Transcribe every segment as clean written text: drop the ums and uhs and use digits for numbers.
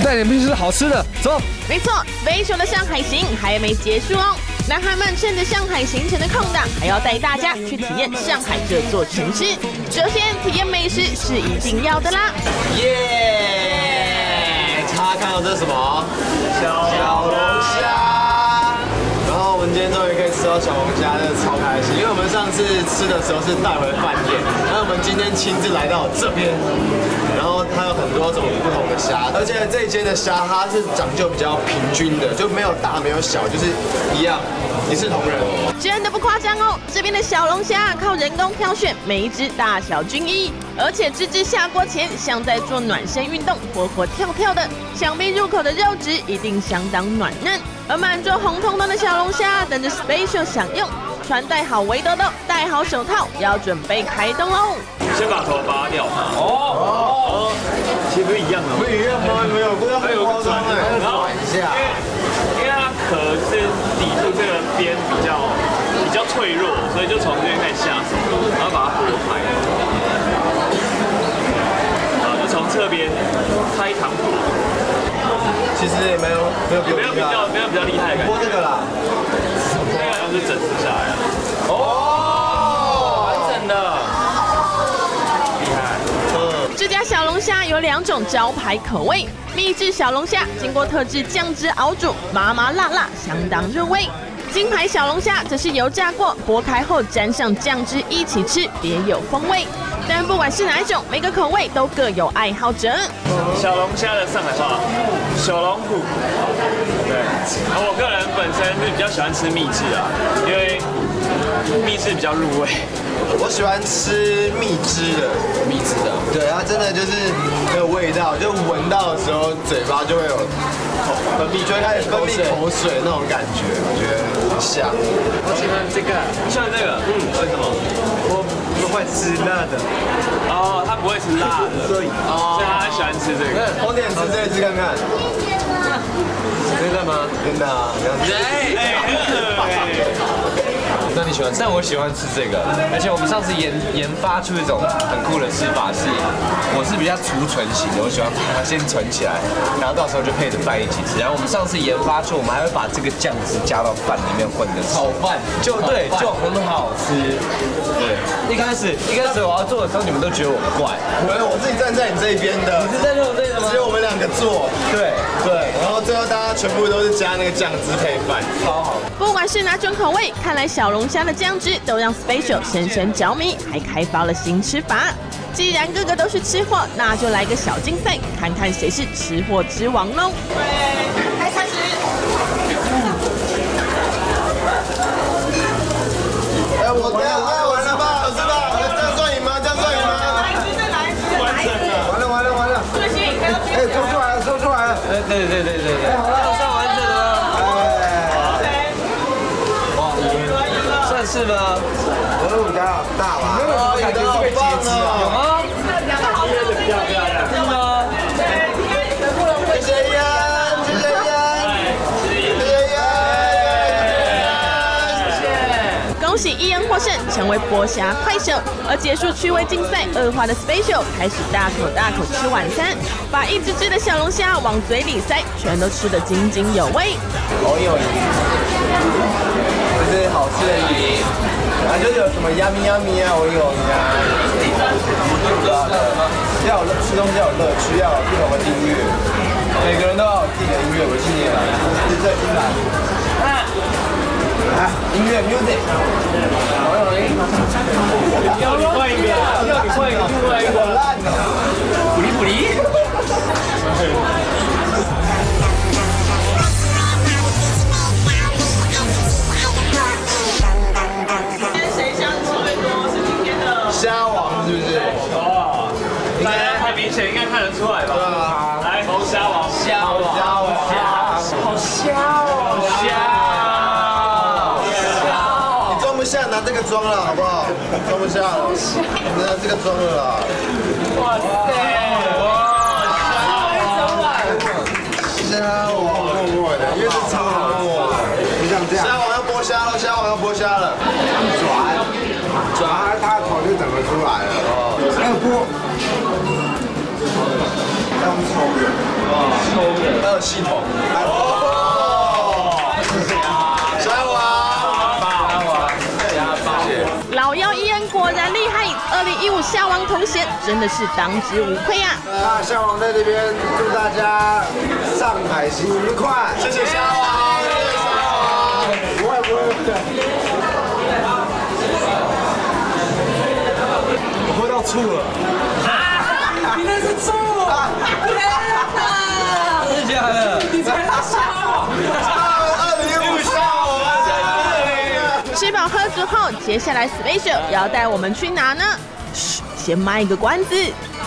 带你们去吃好吃的，走。 没错，Special 的上海行还没结束哦。男孩们趁着上海行程的空档，还要带大家去体验上海这座城市。首先，体验美食是一定要的啦。 耶！大家看到这是什么？小龙虾。然后我们今天终于可以吃到小龙虾，真的超开心。因为我们上次吃的时候是带回饭店，那我们今天亲自来到这边，然后它有很多种不同的虾，而且这一间的虾它是长就比较平均的，就没有大没有小，就是一样，一视同仁。 真的不夸张哦，这边的小龙虾靠人工挑选，每一只大小均一，而且只下锅前像在做暖身运动，活活跳跳的，想必入口的肉质一定相当暖嫩。而满桌红彤彤的小龙虾等着 Special 享用，穿戴好围兜兜，戴好手套，要准备开动喽！ 先把头扒掉。哦，其实不是一样的。 不一样吗？没有，不要很夸张哎。 然后因为它壳是底部这个边比较脆弱，所以就从这边开始下手，然后把它剥开，然后就从侧边开膛破。 其实也没有比较厉害的感觉。剥这个啦， 这个好像是整只下来了。 哦，完整的， 厉害。 这家小龙虾有2种招牌口味，秘制小龙虾经过特制酱汁熬煮，麻麻辣辣，相当入味。金牌小龙虾则是油炸过，剥开后沾上酱汁一起吃，别有风味。但不管是哪一种，每个口味都各有爱好者。 小龙虾的上海话，小龙虎。对，我个人本身是比较喜欢吃秘制啊，因为秘制比较入味。 我喜欢吃蜜汁的，对，它真的就是很有味道，就闻到的时候嘴巴就会有就会开始分泌口水那种感觉，我觉得很香。 我喜欢这个， 你喜欢这个？为什么？ 我不会吃辣的。 哦，他不会吃辣的，所以他喜欢吃这个。 红点吃这一只看看。 真的吗？ 真的啊， 那你喜欢吃？但我喜欢吃这个，而且我们上次研发出一种很酷的吃法是，我是比较储存型的，我喜欢把它先存起来，然后到时候就配着饭一起吃。然后我们上次研发出，我们还会把这个酱汁加到饭里面混着炒饭，就很好吃。对，一开始我要做的时候，你们都觉得我怪， 我自己站在你这一边的， 你是站在我这里的吗？ 只有我们2个做，对，然后最后大家全部都是加那个酱汁配饭，超好。 不管是哪种口味，看来小龙虾的酱汁都让 Special 深深着迷，还开发了新吃法。既然个个都是吃货，那就来个小竞赛，看看谁是吃货之王喽！开始。 我这样完了吧，是吧？这样算赢吗？完了。做出来了。 对，好了，算完整了吗？哇，算是吗？ 我的舞台好大吧？我感觉是个阶梯啊， 有吗？是吗？ 谢谢燕。 恭喜伊恩获胜，成为剥虾快手。而结束趣味竞赛恶化的 Special 开始大口吃晚餐，把一只只的小龙虾往嘴里塞，全都吃得津津有味。 我有鱼，这是好吃的鱼，就是有什么呀咪啊，我有呀。要有吃东西要有乐趣，要有不同的音乐，每个人都要有自己的音乐。我今年来，是这新来。音乐 music， 要你换一个，另外一个， 烂了， 不离。 今天谁虾吃最多？是今天的虾王是不是？ 哦，大家太明显，应该看得出来吧？ 对啊， 来，从虾王， 好香哦，装不下，拿这个装了好不好？装不下了，拿这个装了啦。 哇塞！ 虾王默默的，因为是超默默的，就像这样。虾王要剥虾了，虾王要剥虾了。转，它头就整个出来了。哦，还有剥。 还有系统。 老妖伊恩果然厉害，2015虾王头衔真的是当之无愧啊！ 那虾王在这边祝大家上海行愉快， 谢谢虾王，谢谢虾王。 不会。 我喝到醋了。 你那是醋！天哪！真的假的？你才是虾王 2015虾王。 吃饱喝足后，接下来 Special 要带我们去哪呢？嘘，先卖个关子。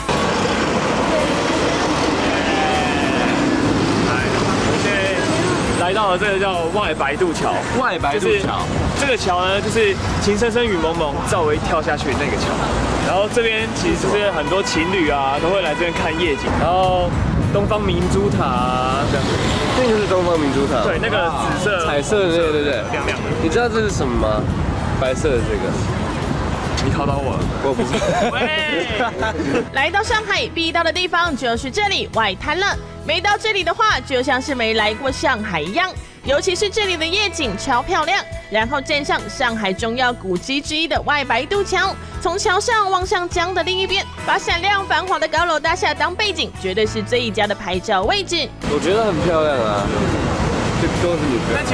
来到了这个叫外白渡桥， 外白渡桥， 这个桥呢，就是情深深雨蒙蒙，赵薇跳下去的那个桥。然后这边其实就是很多情侣啊，都会来这边看夜景。然后东方明珠塔啊，这样。 那就是东方明珠塔。 对，那个紫色、 彩色的那个，对不对？ 亮亮的。 你知道这是什么吗？白色的这个。 你考到我了， 我不知道。 喂。 来到上海必到的地方就是这里外滩了。没到这里的话，就像是没来过上海一样。尤其是这里的夜景超漂亮，然后站上上海重要古迹之一的外白渡桥，从桥上望向江的另一边，把闪亮繁华的高楼大厦当背景，绝对是最宜家的拍照位置。 我觉得很漂亮啊，这都是你但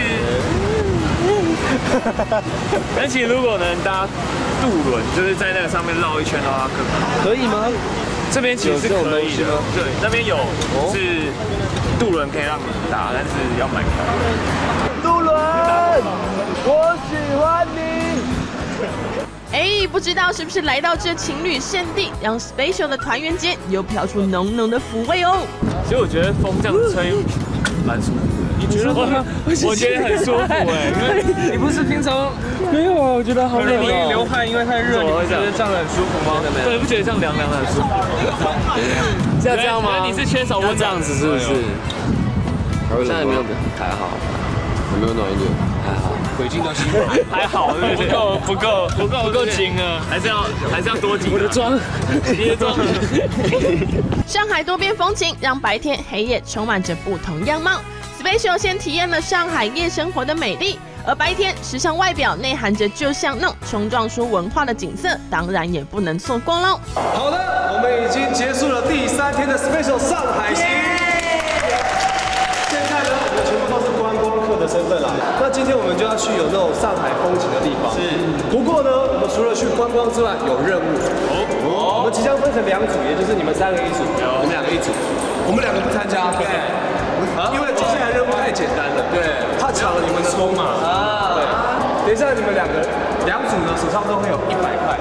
其实如果能搭渡轮，就是在那个上面绕一圈的话， 可以吗？ 这边其实是可以的，对，那边有是渡轮可以让你搭，但是要买票。 渡轮，我喜欢你。 哎，不知道是不是来到这情侣圣地，让 Special 的团圆间又飘出浓浓的抚味哦。 其实我觉得风这样子吹蛮舒服的。你觉得吗？我觉得很舒服哎。 你不是平常没有啊？我觉得好冷哦。流汗因为太热，你不觉得这样很舒服吗？ 对，不觉得这样凉凉的很舒服？ 是要这样吗？ 你是缺少我这样子是不是？现在没有，还好，有没有暖一点？还好， 鬼镜都新还好，不够紧啊，还是要多紧。我的妆，你的妆。 上海多变风情，让白天黑夜充满着不同样貌。Special 先体验了上海夜生活的美丽，而白天时尚外表内含着就像那种冲撞出文化的景色，当然也不能错过喽。 好的，我们已经结束了第3天的 Special 上海行。现在呢，我们全部都是观光客的身份啦。那今天我们就要去有那种上海风情的地方。是。不过呢，我们除了去观光之外，有任务。我们即将分成2组，也就是你们3个一组，你们2个一组。我们2个不参加。对。因为接下来任务太简单了，对，怕抢了你们的功嘛。对，等一下你们2组呢手上都会有100块。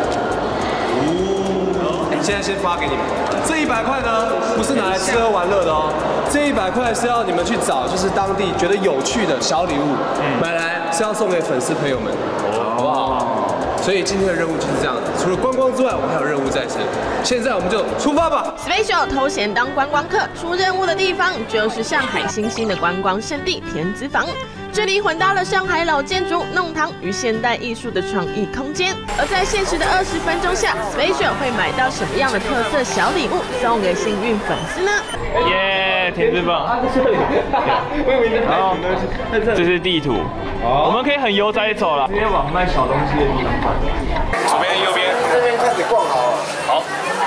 现在先发给你们，这100块呢不是拿来吃喝玩乐的哦，这100块是要你们去找就是当地觉得有趣的小礼物，买来是要送给粉丝朋友们，好不好？所以今天的任务就是这样，除了观光之外，我们还有任务在身。现在我们就出发吧。 Special 头衔当观光客，出任务的地方就是上海新兴的观光胜地田子坊。这里混搭了上海老建筑、弄堂与现代艺术的创意空间。而在限时的20分钟下 ，Special 会买到什么样的特色小礼物送给幸运粉丝呢？ 耶，田子坊。好，这是地图，我们可以很悠哉走了。直接往卖小东西的地方看。左边、右边， 这边开始逛好了。 好。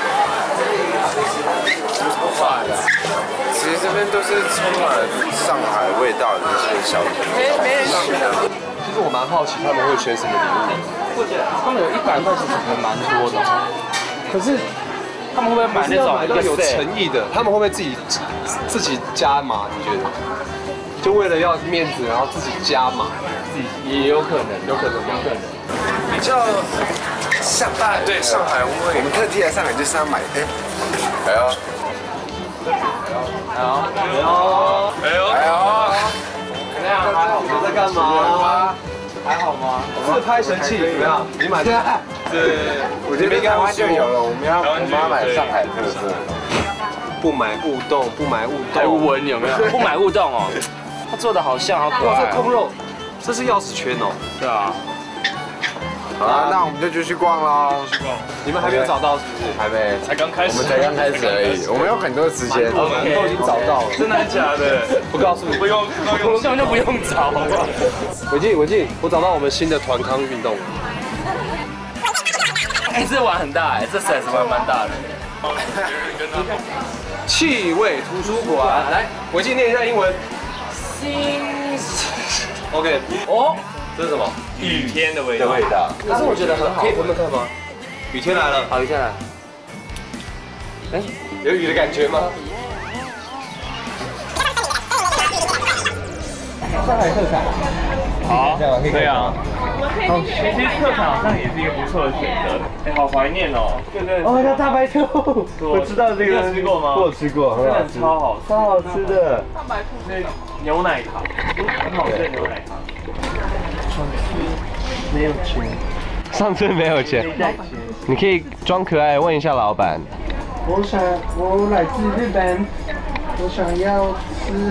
其实这边都是充满上海味道的一些小品。没人选。 其实我蛮好奇他们会选什么礼物。 他们有100块，其实可能蛮多的。可是他们会不会买那种买到有诚意的？他们会不会自己加码？你觉得？就为了要面子，然后自己加码， 也有可能， 有可能。 比较像对上海，我们特地来上海就是要买。 在干嘛？还好吗？自拍神器怎么样？你买的？对， 我这边台湾就有了，我们要买上海特色。 不买勿动，不买勿动。 还无纹有没有？不买勿动哦，他做的好像好可爱。 这空肉，这是钥匙圈哦。 对啊。 好了，那我们就继续逛喽。 你们还没有找到是不是？ 还没， 才刚开始， 我们才刚开始而已。我们有很多时间，我们都已经找到了。 真的还假的？不告诉你，不用，我根本就不用找，好不好？ 伟记，我找到我们新的团康运动。 哎，这碗很大哎，这骰子玩蛮大的。 气味图书馆，来，伟记念一下英文。OK， 哦，这是什么？ 雨天的味道。 可是我觉得很好，可以闻闻看吗？雨天来了，好，雨天来了。哎，有雨的感觉吗？上海特产。 好，对啊。其实特产好像也是一个不错的选择。哎，好怀念哦。 哦，叫大白兔，我知道这个。 你有吃过吗？ 我有吃过，很好吃， 超好， 超好吃的。 大白兔是牛奶糖，很好吃的牛奶糖。没有钱。 上次没有钱，你可以装可爱问一下老板。 我来自日本，我想要吃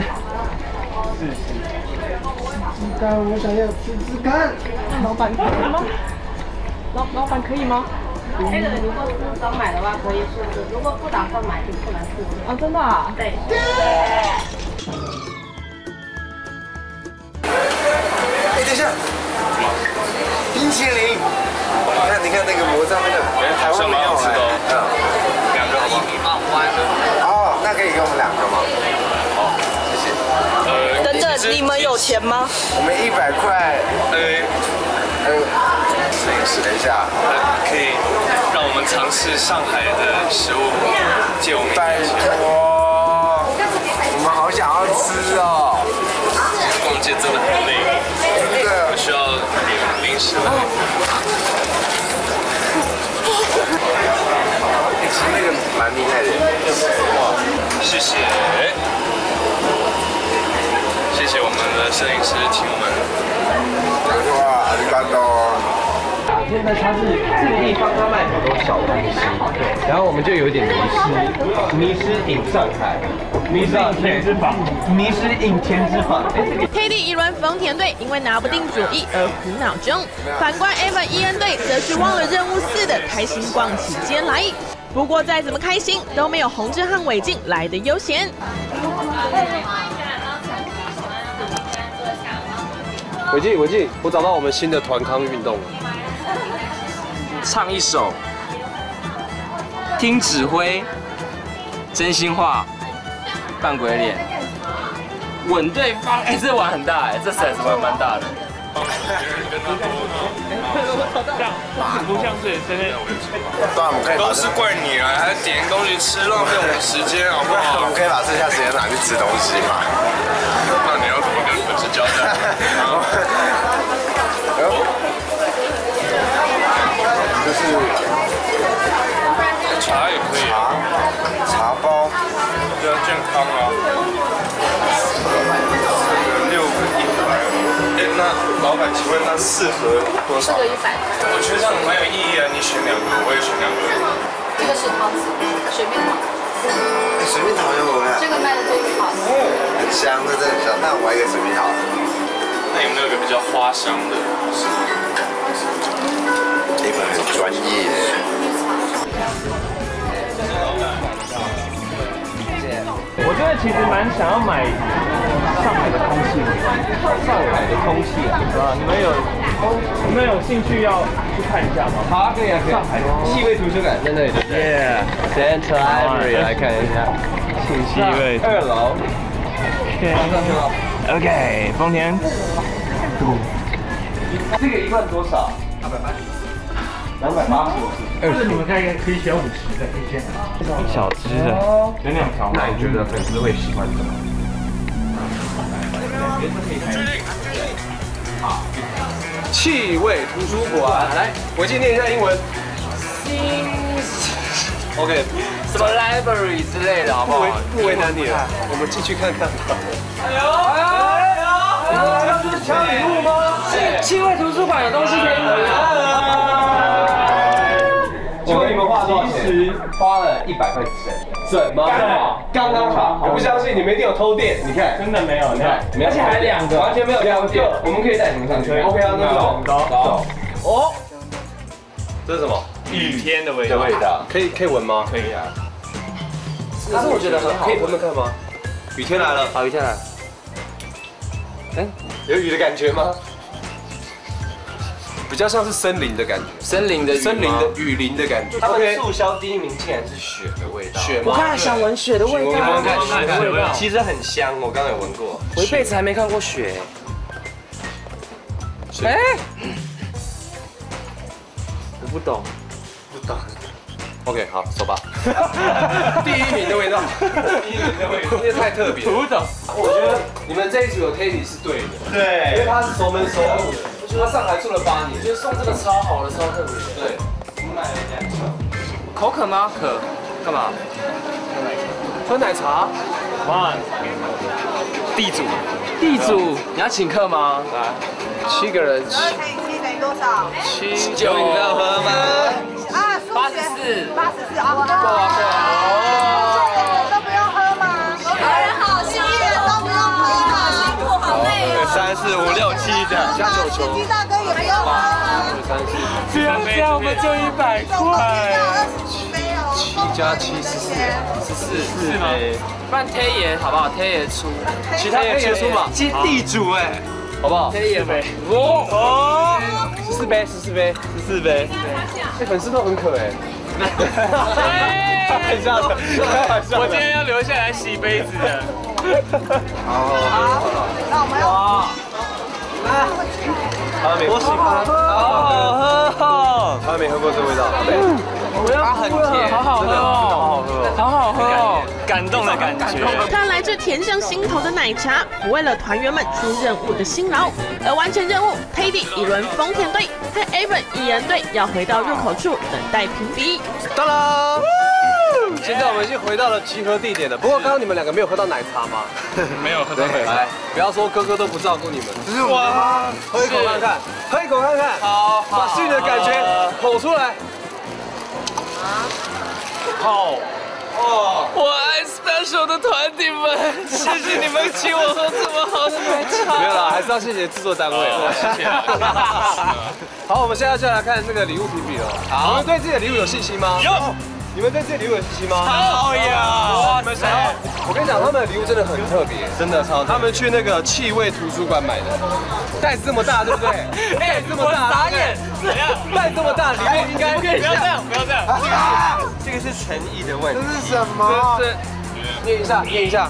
干，我想要吃干。 老板可以吗？老板可以吗？ 那个如果是刚买的话可以试试，如果不打算买就不能试试。 啊，真的啊？ 对。 哎，等一下，冰淇淋，你看那个魔杖那个，台湾没有哎。 2个1米8弯的。 哦，那可以给我们2个吗？好，谢谢。 等等，你们有钱吗？ 我们100块。等一下， 可以让我们尝试上海的食物，借我们拜托，我们好想要吃哦。 逛街真的很累， 真的， 我需要点零食。 其实那个蛮厉害的。 哇，谢谢，谢谢我们的摄影师请我们。 哇，ありがとう。 现在它是这个地方，它卖很多小东西，然后我们就有点迷失in 上海，迷失 in 天之坊，迷失 in 天之坊。 黑地一轮丰田队因为拿不定主意而苦恼中，反观 Evan 伊恩队则是忘了任务似的开心逛起街来。不过再怎么开心都没有洪志和伟静来的悠闲。 伟记，我找到我们新的团康运动了。 唱一首，听指挥，真心话，扮鬼脸，吻对方。哎，这碗很大哎，这骰子玩蛮大的。 不像是真的。 对，我们可以都是怪你啊，还点东西吃，浪费我们时间，好不好？ 我们可以把剩下时间拿去吃东西嘛。 那你要怎么跟粉丝交代？ 就是茶也可以啊， 茶包， 比较健康啊。6个100。哎，那老板，请问那4盒多少？4 个100。 我觉得这样蛮有意义啊，你选2个，我也选2个。 这个是桃子，水蜜桃。 水蜜桃有没有？ 这个卖的最好。 很香，这真的很香。那我要一个水蜜桃。 那有没有一个比较花香的？ 你们很专业。 我觉得其实蛮想要买上海的空气， 上海的空气啊， 你们有兴趣要去看一下吗？ 好啊，可以啊，上海气味图书馆在那里，对不对 ？Central Library 来看一下， 气味 2楼。上去了。 OK， 丰田。 这个1罐多少？280。 这个你们可以选50的，可以选。 小只的，有2条。 那你觉得粉丝会喜欢什么？气味图书馆，来，我先念一下英文。OK， 什么 library 之类的，好不好？ 不为难你了，我们进去看看吧。 这是抢礼物吗？气味图书馆有东西可以买。 请问你们花了多少钱？花了100块整吗？刚刚好，我不相信你们一定有偷电。你看， 真的没有，你看， 而且还2个，完全没有2个。我们可以带你们上去。OK 啊，那走。 哦， 这是什么？ 雨天的味道。 可以闻吗？ 可以啊。 可是我觉得很好，可以闻闻看吗？雨天来了， 好，雨天来。 哎，有雨的感觉吗？比较像是森林的感觉， 森林的雨林的感觉。 他们促销第1名竟然是雪的味道， 雪吗？ 我刚才想闻雪的味道， 闻闻看雪的味道， 其实很香，我刚刚有闻过。 我一辈子还没看过雪。哎，我不懂。 OK， 好，走吧。第1名的味道，因为太特别。 不懂。 我觉得你们这一组有 Teddy 是对的，对，因为他是熟门熟路的。我觉得他上海住了8年，我觉得送这个超好的，超特别的。对，我们买了2条。 口渴吗？渴。干嘛？ 喝奶茶。 哇，地主， 你要请客吗？ 来，7个人。 2乘以7等于多少 7有饮料喝吗？ 84啊，都不用喝吗？ 人好辛苦， 都不用喝吗？ 辛苦好累哦。 3、4、5、6、7的，加9球。 司机大哥也不用喝吗 ？3、4， 这样我们就100块。 7加7 14杯， 不然贴爷好不好？贴爷出， 其他贴爷出嘛？接地主哎，好不好？ 贴爷呗。 哦，14杯。粉丝都很渴哎。开玩笑的， 我今天要留下来洗杯子的。 好，那我们要。 我喜欢，好喝，他没喝过这味道。它很甜， 好好喝哦，好好喝哦， 感动的感觉。 看来这甜上心头的奶茶，不为了团员们出任务的辛劳，而完成任务。Teddy 一轮丰田队和 Evan 一人队要回到入口处等待评比。 当然，现在我们已经回到了集合地点了。不过刚刚你们2个没有喝到奶茶吗？ 没有喝到奶茶。 来，不要说哥哥都不照顾你们。哇，喝一口看看，喝一口看看。好，把心里的感觉口出来。 好， 哦，我爱 Special 的团体们，谢谢你们请我喝这么好的奶茶。 没有啦，还是要谢谢制作单位。 谢谢。 好，我们现在就来看这个礼物评比了。好，你们对自己的礼物有信心吗？ 有。 你们对自己的礼物有信心吗？ 好呀！你们谁？ 我跟你讲，他们的礼物真的很特别，真的超。他们去那个气味图书馆买的，袋子这么大，对不对？袋子这么大， 傻眼。 袋子这么大，里面应该不要这样，不要这样。 这个是诚意的问题。 这是什么？ 念一下。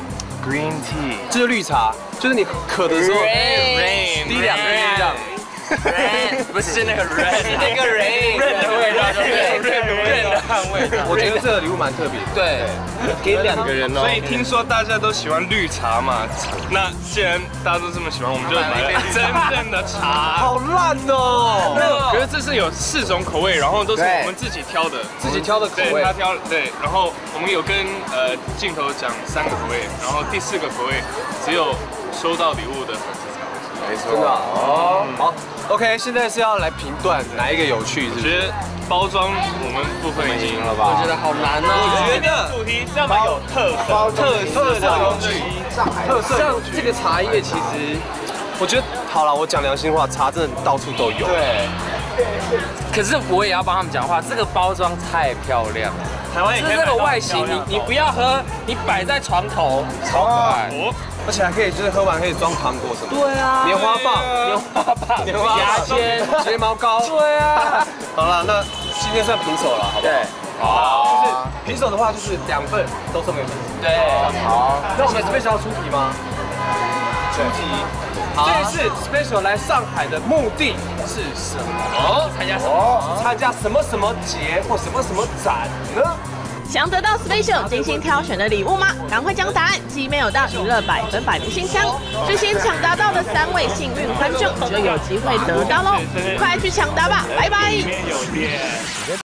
Green tea， 这就是绿茶，就是你渴的时候滴2滴这样。 不是那个 rain， 是那个 rain 的味道，对 rain 的汗味。 我觉得这个礼物蛮特别的。 对， 给2个人哦。 所以听说大家都喜欢绿茶嘛，那既然大家都这么喜欢，我们就买了真正的茶。 好烂哦！ 可是这是有4种口味，然后都是我们自己挑的， 自己挑的口味。 对，他挑对，然后我们有跟镜头讲3个口味，然后第4个口味只有收到礼物的粉丝才会知道。 没错。真的哦。好。 OK， 现在是要来评断哪一个有趣，是不是？ 我觉得包装我们部分已经赢了吧？ 我觉得好难哦。 我觉得主题要蛮有特色的东西， 特色像这个茶叶，其实我觉得好了，我讲良心话，茶真的到处都有。对。 可是我也要帮他们讲话，这个包装太漂亮了。 台湾也可以这个外形，你不要喝，你摆在床头，超可爱。 而且还可以，就是喝完可以装糖果什么。 对啊， 棉花棒、 牙签、 睫毛膏。对啊。好了，那今天算平手了，好不好？对。好。就是平手的话，就是2份都送给粉丝。 对。好。 那我们 Special 要出题吗？出题。这一次 Special 来上海的目的是什么？参加什么？参加什么什么节或什么什么展呢？ 想得到 Special 精心挑选的礼物吗？赶快将答案寄 mail 到娱乐100%的信箱，最先抢答到的3位幸运观众就有机会得到喽！快去抢答吧，拜拜。